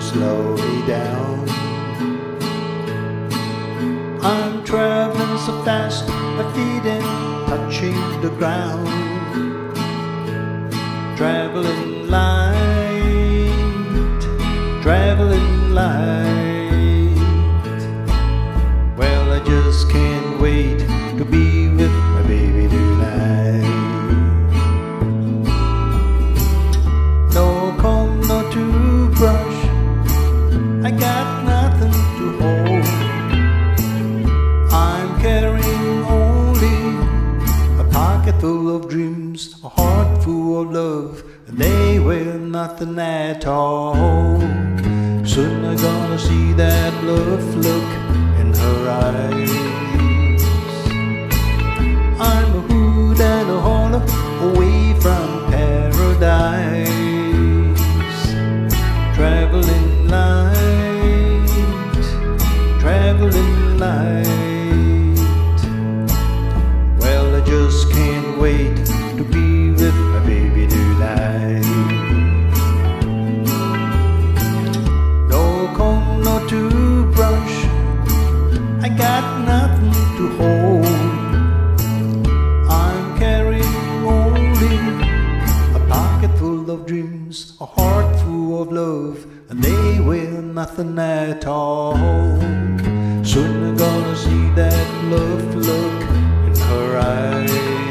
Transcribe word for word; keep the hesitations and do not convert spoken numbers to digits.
slow me down. I'm traveling so fast, my feet ain't touching the ground. Traveling light, traveling light. Well, I just can't wait to be with my baby tonight. No comb, no toothbrush, I got nothing to hold. I'm carrying only a pocket full of dreams, a heart full of love, and they weigh nothing at all. Soon I'm gonna see that love look in her eyes. I'm a hoot and a holler away from paradise. Traveling light, traveling light. Well, I just can't wait to be with my baby tonight. No comb, no toothbrush, I got nothing to hold. I'm carrying only a pocket full of dreams, a heart full of love, and they weigh nothing at all. Soon I'm gonna see that love look in her eyes.